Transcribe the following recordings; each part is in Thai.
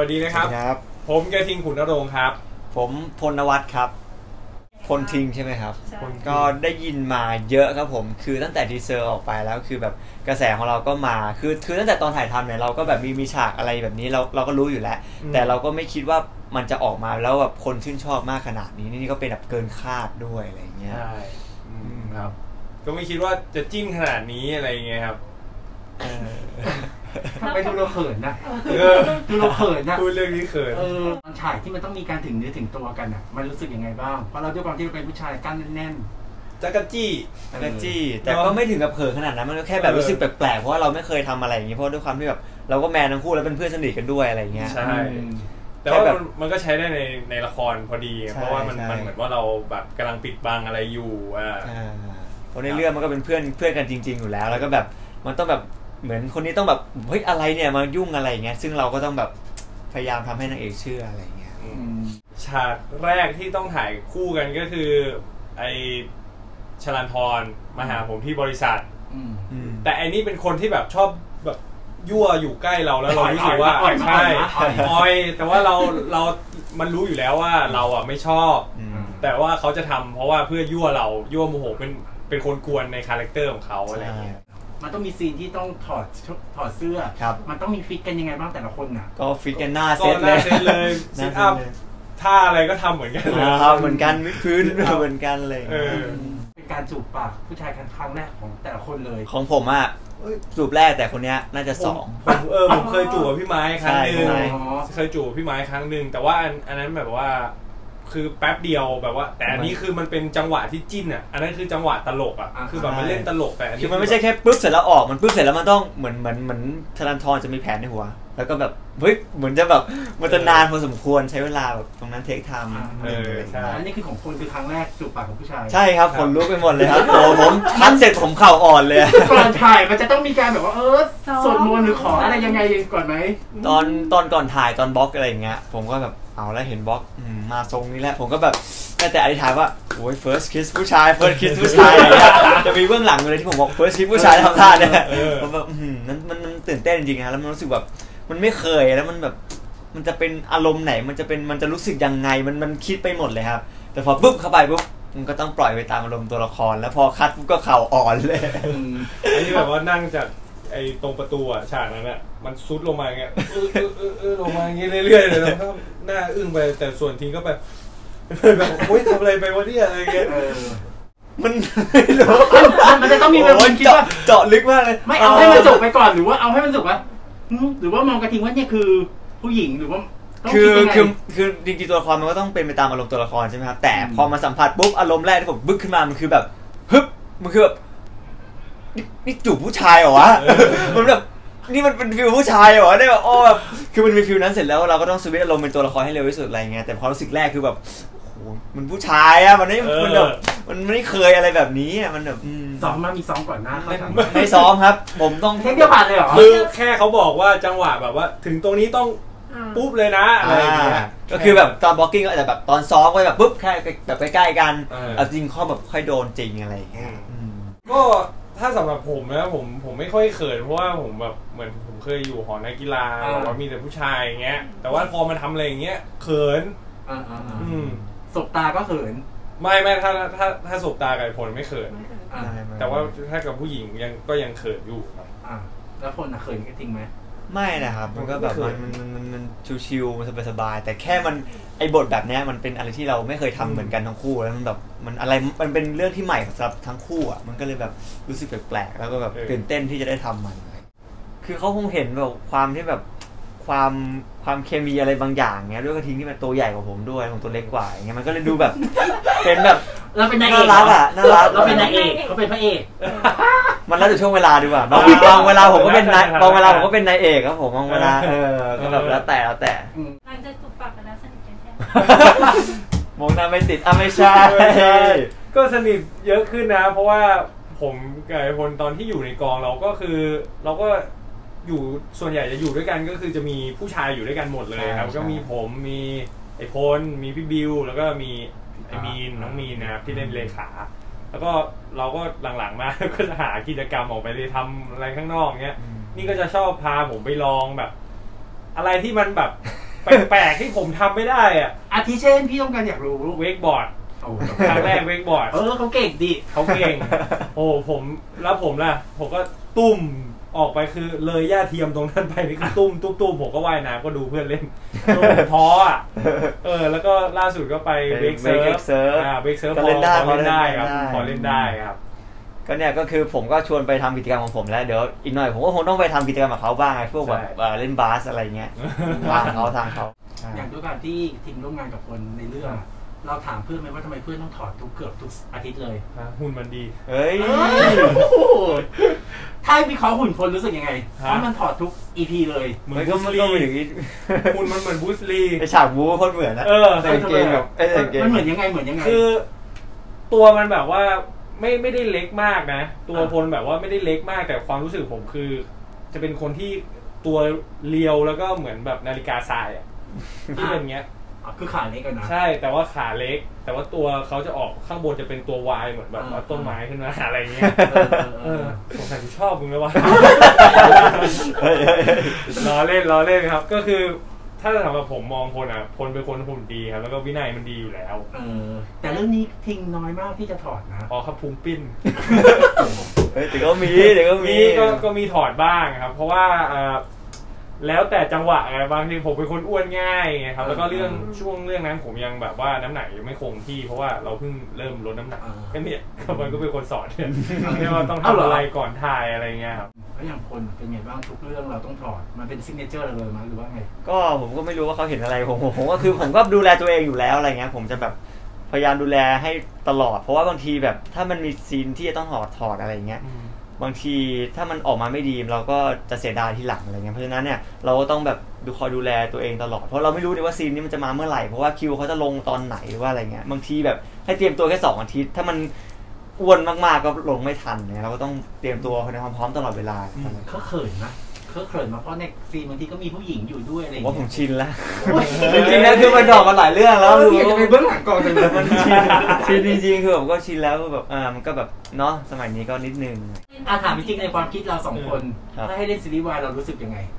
สดีนะครับผมกระทิงขุนนรงค์ครับผมพลนวัฒน์ครับพลทิงใช่ไหมครับก็ได้ยินมาเยอะครับผมคือตั้งแต่ทีเซอร์ออกไปแล้วคือแบบกระแสของเราก็มาคือตั้งแต่ตอนถ่ายทำเนี่ยเราก็แบบมีฉากอะไรแบบนี้เราก็รู้อยู่แล้วแต่เราก็ไม่คิดว่ามันจะออกมาแล้วแบบคนชื่นชอบมากขนาดนี้นี่ก็เป็นแบบเกินคาดด้วยอะไรเงี้ยใช่ครับก็ไม่คิดว่าจะจิ้นขนาดนี้อะไรเงี้ยครับทำไมดูเราเขินนะดูเราเขินนะพูดเรื่องนี้เขินตอนฉากที่มันต้องมีการถึงเนื้อถึงตัวกันอ่ะมันรู้สึกยังไงบ้างเพราะเราด้วยความที่เราเป็นผู้ชายกล้ามแน่นๆจักรจี้แต่ก็ไม่ถึงกับเขินขนาดนั้นมันก็แค่แบบรู้สึกแปลกๆเพราะว่าเราไม่เคยทำอะไรอย่างนี้เพราะด้วยความที่แบบเราก็แมนทั้งคู่แล้วเป็นเพื่อนสนิทกันด้วยอะไรเงี้ยใช่แต่ว่ามันก็ใช้ได้ในละครพอดีเพราะว่ามันเหมือนว่าเราแบบกำลังปิดบังอะไรอยู่เพราะในเรื่องมันก็เป็นเพื่อนกันจริงๆอยู่แล้วแล้วก็แบบมันต้องแบบเหมือนคนนี้ต้องแบบเฮ้ยอะไรเนี่ยมายุ่งอะไรอย่างเงี้ยซึ่งเราก็ต้องแบบพยายามทำให้นางเอกเชื่ออะไรเงี้ยฉากแรกที่ต้องถ่ายคู่กันก็คือไอชลันทรมาหาผมที่บริษัทแต่อันนี้เป็นคนที่แบบชอบแบบยั่วอยู่ใกล้เราแล้วเรารู้สึกว่าใช่อ่อยแต่ว่าเรามันรู้อยู่แล้วว่าเราอ่ะไม่ชอบแต่ว่าเขาจะทำเพราะว่าเพื่อยั่วเรายั่วโมโหเป็นคนกวนในคาแรคเตอร์ของเขาอะไรเงี้ยมันต้องมีซีนที่ต้องถอดเสื้อมันต้องมีฟิตกันยังไงบ้างแต่ละคนน่ะก็ฟิตกันหน้าเซตเลยซิทอัพท่าอะไรก็ทำเหมือนกันเหมือนกันพื้นเหมือนกันเลยเป็นการจูบปากผู้ชายครั้งแรกของแต่ละคนเลยของผมอ่ะจูบแรกแต่คนนี้น่าจะ2 ผมเคยจูบกับพี่ไม้ครั้งนึงเคยจูบพี่ไม้ครั้งนึงแต่ว่าอันนั้นแบบว่าคือแป๊บเดียวแบบว่าแต่อันนี้คือมันเป็นจังหวะที่จิ้นอ่ะอันนั้นคือจังหวะตลกอ่ะคือแบบมันเล่นตลกแต่คือมันไม่ใช่แค่ปึ๊บเสร็จแล้วออกมันปึ๊บเสร็จแล้วมันต้องเหมือนธนาธรจะมีแผนในหัวแล้วก็แบบเฮ้ยเหมือนจะแบบมันจะนานพอสมควรใช้เวลาแบบตรงนั้นเทคไทม์ใช่อันนี้คือของคนคือครั้งแรกจูบปากของผู้ชายใช่ครับคนลุกไปหมดเลยครับผมทันเสร็จผมเข่าอ่อนเลยก่อนถ่ายมันจะต้องมีการแบบว่าสวดมนต์หรือขออะไรยังไงก่อนไหมตอนก่อนถ่ายตอนบล็อกอะไรอย่างเงี้ยผมก็แบบเอาแล้วเห็นบล็อกมาทรงนี้แหละผมก็แบบแต่อธิษฐานว่าโอ้ย first kiss ผู้ชาย first kiss ผู้ชายอะไรเงี้ยจะมีเบื้องหลังเลยที่ผมบอก first kiss ผู้ชายทำท่าเนี่ยผมแบบมันตื่นเต้นจริงๆนะแล้วมันรู้สึกแบบมันไม่เคยแล้วมันแบบมันจะเป็นอารมณ์ไหนมันจะรู้สึกยังไงมันคิดไปหมดเลยครับแต่พอปุ๊บเข้าไปปุ๊บมันก็ต้องปล่อยไปตามอารมณ์ตัวละครแล้วพอคัดปุ๊บก็เข่าอ่อนเลยอันนี้แบบว่านั่งจากไอ้ตรงประตูอ่ะฉากนั้นอ่ะมันซุดลงมาอย่างเงี้ยลงมาอย่างเงี้ยเรื่อยๆเลยแล้วก็หน้าอึ้งไปแต่ส่วนทิ้งก็แบบโอ๊ยทำอะไรไปวะเนี่ยอะไรเงี้ยมันไม่รู้มันจะต้องมีแบบคิดว่าเจาะลึกมากเลยไม่เอาให้มันจบไปก่อนหรือว่าเอาให้มันจบวะหรือว่ามองกระทิงว่าเนี่ยคือผู้หญิงหรือว่าคือจริงๆตัวละครมันก็ต้องเป็นไปตามอารมณ์ตัวละครใช่ไหมครับแต่พอมาสัมผัสปุ๊บอารมณ์แรกที่ผมบึ้กขึ้นมามันคือแบบฮึบมันคือแบบนี่จูบผู้ชายเหรอวะมันแบบนี่มันเป็นฟิลผู้ชายเหรอได้แบบแบบคือมันมีฟิลนั้นเสร็จแล้วเราก็ต้องสวิตช์อารมณ์เป็นตัวละครให้เร็วที่สุดอะไรเงี้ยแต่ความรู้สึกแรกคือแบบโอ้มันผู้ชายอะมันแบบมันไม่เคยอะไรแบบนี้มันแบบซ้อมมามีซ้อมก่อนหน้าไม่ซ้อมครับผมต้องเทคเดียวผ่านเลยเหรอคือแค่เขาบอกว่าจังหวะแบบว่าถึงตรงนี้ต้องปุ๊บเลยนะอะไรอย่างเงี้ยก็คือแบบตอนบล็อกกิ้งก็อาจจะแบบตอนซ้อมก็แบบปุ๊บแค่แบบใกล้ๆกันจริงข้อแบบค่อยโดนจริงอะไรอย่างเงี้ยก็ถ้าสำหรับผมนะผมไม่ค่อยเขินเพราะว่าผมแบบเหมือนผมเคยอยู่หอนักกีฬาบอกว่ามีแต่ผู้ชายอย่างเงี้ยแต่ว่าพอมาทำอะไรอย่างเงี้ยเขินสบตาก็เขินไม่ถ้าสบตากับผลไม่เขินแต่ว่าถ้ากับผู้หญิงยังเขินอยู่แล้วผลเขินจริงไหมไม่นะครับมันก็แบบมันชิวๆมันสบายๆแต่แค่มันไอ้บทแบบนี้มันเป็นอะไรที่เราไม่เคยทำเหมือนกันทั้งคู่แล้วมันแบบมันอะไรมันเป็นเรื่องที่ใหม่สำหรับทั้งคู่อ่ะมันก็เลยแบบรู้สึกแปลกๆแล้วก็แบบตื่นเต้นที่จะได้ทำมันคือเขาคงเห็นแบบความที่แบบความเคมีอะไรบางอย่างเงี้ยด้วยกระทิงที่มันตัวใหญ่กว่าผมด้วยผมตัวเล็กกว่าอย่างเงี้ยมันก็เลยดูแบบเป็นแบบเราเป็นนายเอกน่ารักอ่ะน่ารักเราเป็นนายเอกเขาเป็นพระเอกมันแล้วแต่ช่วงเวลาดีกว่าบางเวลาผมก็เป็นนายบางเวลาผมก็เป็นนายเอกครับผมบางเวลาก็แบบแล้วแต่หลังจากจูบปากกันแล้วสนิทกันแค่มองหน้าไม่ติดไม่ใช่ก็สนิทเยอะขึ้นนะเพราะว่าผมกับไอ้พลตอนที่อยู่ในกองเราก็คือเราก็อยู่ส่วนใหญ่จะอยู่ด้วยกันก็คือจะมีผู้ชายอยู่ด้วยกันหมดเลยครับก็มีผมมีไอ้พลมีพี่บิวแล้วก็มีไอ้มีนน้องมีนนะครับที่เล่นเลขาแล้วก็เราก็หลังๆมาก็จะหากิจกรรมออกไปเลยทำอะไรข้างนอกเงี้ยนี่ก็จะชอบพาผมไปลองแบบอะไรที่มันแบบแปลกๆที่ผมทำไม่ได้อ่ะอาทิเช่นพี่ต้องการอยากรู้เวกบอร์ดครั้งแรกเวกบอร์ดเขาเก่งดิเขาเก่งโอ้ผมแล้วผมล่ะผมก็ตุ้มออกไปคือเลยหญ้าเทียมตรงนั้นไปนี่คือตุ้มผมก็ว่ายน้ำก็ดูเพื่อนเล่นท้ออ่ะแล้วก็ล่าสุดก็ไปเวกเซิร์ฟเวกเซิร์ฟพอเล่นได้ครับพอเล่นได้ครับก็เนี่ยก็คือผมก็ชวนไปทำกิจกรรมของผมแล้วเดี๋ยวอีกหน่อยผมก็คงต้องไปทำกิจกรรมกับเขาบ้างพวกแบบเล่นบาสอะไรเงี้ยทางเขาอย่างด้วยการที่ทีมร่วมงานกับคนในเรื่องเราถามเพื่อนไหมว่าทำไมเพื่อนต้องถอดเกือบทุกอาทิตย์เลยหุ่นมันดีเฮ้ยถ้าวิเคราะห์หุ่นคนรู้สึกยังไงเพราะมันถอดทุก EP เลยเหมือนบูสลีหุ่นมันเหมือนบูสลีไอฉากบูโคตรเหมือนนะแต่เกมแบบมันเหมือนยังไงคือตัวมันแบบว่าไม่ได้เล็กมากนะตัวพลแบบว่าไม่ได้เล็กมากแต่ความรู้สึกผมคือจะเป็นคนที่ตัวเรียวแล้วก็เหมือนแบบนาฬิกาทรายอ่ะที่เป็นเงี้ยคือขาเล็กกันนะใช่แต่ว่าขาเล็กแต่ว่าตัวเขาจะออกข้างบนจะเป็นตัววายเหมือนแบบว่าต้นไม้ขึ้นมาอะไรเงี้ยสงสัยชอบมึงไหมวะล้อเล่นครับก็คือถ้าสำหรับผมมองพลเป็นคนหุ่นดีครับแล้วก็วินัยมันดีอยู่แล้วแต่เรื่องนี้ทิ้งน้อยมากที่จะถอดนะครับพุงปิ้นแต่ก็มีก็มีถอดบ้างครับเพราะว่าแล้วแต่จังหวะไงบางทีผมเป็นคนอ้วนง่ายไงครับแล้วก็เรื่องนั้นผมยังแบบว่าน้ำหนักยังไม่คงที่เพราะว่าเราเพิ่งเริ่มลดน้ำหนักก็เนี่ยมันก็เป็นคนสอนเนี่ยว่าต้องทำอะไรก่อนถ่ายอะไรเงี้ยครับแล้วอย่างคนเป็นไงบ้างทุกเรื่องเราต้องถอดมันเป็นซิกเนเจอร์เลยมั้ยหรือว่าไงก็ผมก็ไม่รู้ว่าเขาเห็นอะไรผมก็คือผมก็ดูแลตัวเองอยู่แล้วอะไรเงี้ยผมจะแบบพยายามดูแลให้ตลอดเพราะว่าบางทีแบบถ้ามันมีซีนที่จะต้องถอดอะไรเงี้ยบางทีถ้ามันออกมาไม่ดีเราก็จะเสียดายทีหลังอะไรเงี้ยเพราะฉะนั้นเนี่ยเราก็ต้องแบบคอยดูแลตัวเองตลอดเพราะเราไม่รู้เลยว่าซีนนี้มันจะมาเมื่อไหร่เพราะว่าคิวเขาจะลงตอนไหนหรือว่าอะไรเงี้ยบางทีแบบให้เตรียมตัวแค่2 อาทิตย์ถ้ามันอ้วนมากๆก็ลงไม่ทันเนี่ยเราก็ต้องเตรียมตัวในความพร้อมตลอดเวลาเขาเขินนะเขินมาเพราะในซีนบางทีก็มีผู้หญิงอยู่ด้วยอะไรว่าผมชินแล้วจริงๆนะคือมันดอกมาหลายเรื่องแล้วคือจะไปเบื้องหลังก่อนแต่มันชินจริงๆคือผมก็ชินแล้วแบบมันก็แบบเนาะสมัยนี้ก็นิดนึงถามจริงๆในความคิดเรา2 คนถ้าให้เล่นซีรีส์วายเรารู้สึกยังไง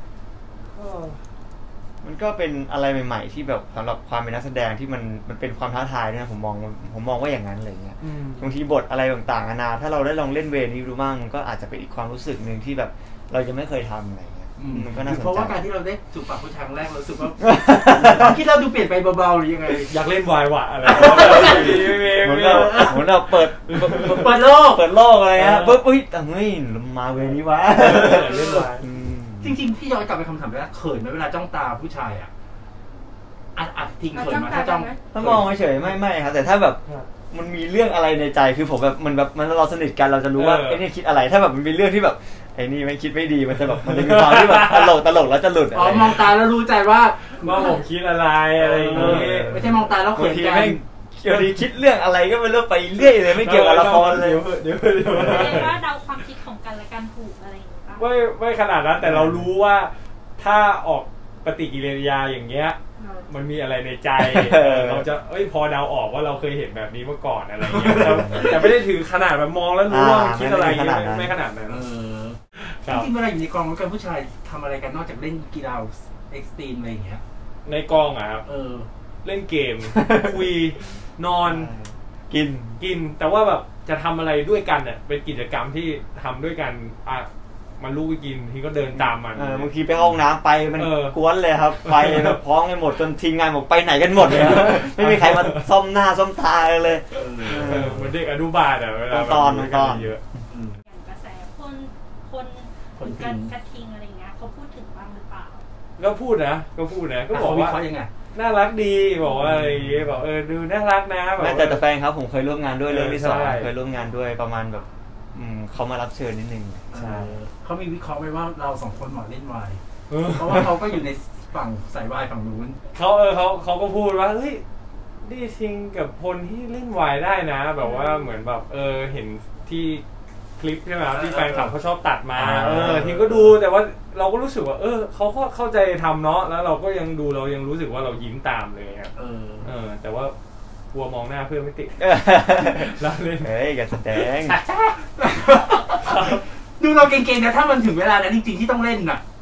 มันก็เป็นอะไรใหม่ๆที่แบบสำหรับความเป็นนักแสดงที่มันเป็นความท้าทายนะผมมองว่าอย่างนั้นอะไรเงี้ยบางทีบทอะไรต่างๆนานาถ้าเราได้ลองเล่นเวนี้ดูบ้างก็อาจจะเป็นอีกความรู้สึกนึงที่แบบเราจะไม่เคยทำอะไรเงี้ยมันก็น่าสนใจเพราะว่าการที่เราได้จูบปากผู้ชายครั้งแรกเราสึกว่าความคิดเราดูเปลี่ยนไปเบาๆหรือยังไงอยากเล่นวายวะอะไรเหมือนเราเปิดโลกอะไรเงี้ยปุ๊บแต่เฮ้ยมาเวนี้วะเล่นวายจริงๆพี่ย้อนกลับไปคำถามแรกเขินไหมเวลาจ้องตาผู้ชายทิ้งเขินมาถ้ามองเฉยไม่ครับแต่ถ้าแบบมันมีเรื่องอะไรในใจคือผมแบบมันเราสนิทกันเราจะรู้ว่าไอ้นี่คิดอะไรถ้าแบบมันมีเรื่องที่แบบไอ้นี่ไม่คิดไม่ดีมันจะแบบมันจะมีความที่แบบตลกแล้วจะหลุดมองตาแล้วรู้ใจว่าผมคิดอะไรอย่างงี้ไม่ใช่มองตาแล้วเขินกันเดี๋ยวนี้คิดเรื่องอะไรก็ไม่เรื่องไปเรื่อยเลยไม่เกี่ยวกับละครเลยเดี๋ยวว่าเดาความคิดของกันและกันถูกอะไรอย่างเงี้ยไม่ขนาดนั้นแต่เรารู้ว่าถ้าออกปฏิกิริยาอย่างเงี้ยมันมีอะไรในใจเราจะพอเดาออกว่าเราเคยเห็นแบบนี้เมื่อก่อนอะไรเงี้ยแต่ไม่ได้ถือขนาดแบบมองแล้วรู้ว่าคิดอะไรไม่ขนาดนั้นจริงๆเวลาอยู่ในกองกันผู้ชายทำอะไรกันนอกจากเล่นกีฬาเอ็กซ์ตรีมอะไรอย่างเงี้ยในกองครับเล่นเกมคุยนอนกินแต่ว่าแบบจะทำอะไรด้วยกันเนี่ยเป็นกิจกรรมที่ทำด้วยกันมันลูกไปกินทีก็เดินตามมันบางทีไปห้องน้ำไปมันกวนเลยครับไปแบบพ้องไปหมดจนทีมงานบอกไปไหนกันหมดเลยไม่มีใครมาซ่อมหน้าซ่อมตาเลยเหมือนเด็กอนุบาลเวลาตอนเยอะอย่างกระแสคนกระทิงอะไรเงี้ยเขาพูดถึงบ้างหรือเปล่าก็พูดนะก็บอกว่าเขายังไงน่ารักดีบอกว่าอะไรบอกดูน่ารักนะแบบแต่แฟนครับผมเคยร่วมงานด้วยเรื่องที่2เคยร่วมงานด้วยประมาณแบบเขามารับเชิญนิดนึงใช่เขามีวิเคราะห์ไว้ว่าเรา2 คนเหมาะเล่นวายเพราะว่าเขาก็อยู่ในฝั่งสายวายฝั่งนู้นเขาก็พูดว่าเฮ้ยดีทิงกับพลที่เล่นวายได้นะแบบว่าเหมือนแบบเห็นที่คลิปใช่ไหมที่แฟนคลับเขาชอบตัดมาทิงก็ดูแต่ว่าเราก็รู้สึกว่าเขาก็เข้าใจทำเนาะแล้วเราก็ยังดูเรายังรู้สึกว่าเรายิ้มตามเลยครับแต่ว่ากลัวมองหน้าเพื่อนไม่ติดเราเล่นการแสดงดูเราเก่งๆนะถ้ามันถึงเวลานั้นจริงๆที่ต้องเล่นน่ะ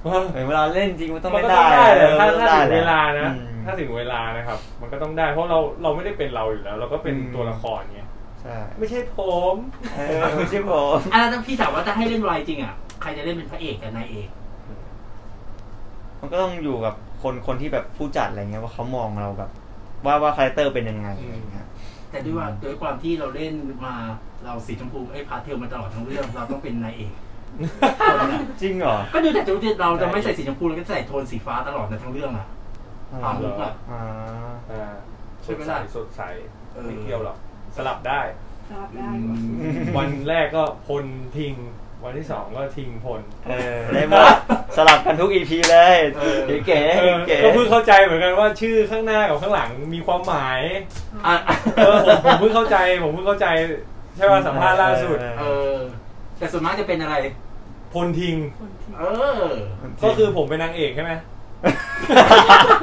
เวลาเล่นจริงมันต้องมันไม่ก็ต้องได้ได้เลยถ้าถึงเวลานะอืมถ้าถึงเวลานะครับ มันก็ต้องได้เพราะเราไม่ได้เป็นเราอยู่แล้ว เราก็เป็นตัวละครไงใช่ไม่ใช่ผมไม่ใช่ผมแล้วพี่ถามว่าถ้าให้เล่นวายจริงอ่ะใครจะเล่นเป็นพระเอกกับนายเอกมันก็ต้องอยู่กับคนที่แบบผู้จัดอะไรเงี้ยว่าเขามองเราแบบว่าคาแรคเตอร์เป็นยังไงอะไรเงี้ยแต่ด้วยความที่เราเล่นมาเราสีชมพูพาเทลมาตลอดทั้งเรื่องเราต้องเป็นนายเอกจริงเหรอก็ดูแต่จุดที่เราจะไม่ใส่สีชมพูเราก็ใส่โทนสีฟ้าตลอดในทั้งเรื่องอ่ะความมุกอ่ะสดใสสดใสไม่เกี่ยวหรอกสลับได้รับได้วันแรกก็พลทิง วันที่2ก็ทิงพลได้หมดสลับกันทุก EP เลยเก๋ๆก็เพิ่งเข้าใจเหมือนกันว่าชื่อข้างหน้ากับข้างหลังมีความหมาย ผมเพิ่งเข้าใจใช่ป่ะสัมภาษณ์ล่าสุดแต่ส่วนมากจะเป็นอะไรพลทิงก็คือผมเป็นนางเอกใช่ไหม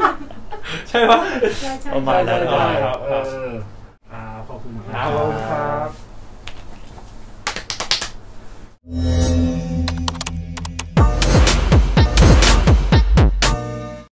ใช่ปะใช่ประมาณนั้นครับขอบคุณครั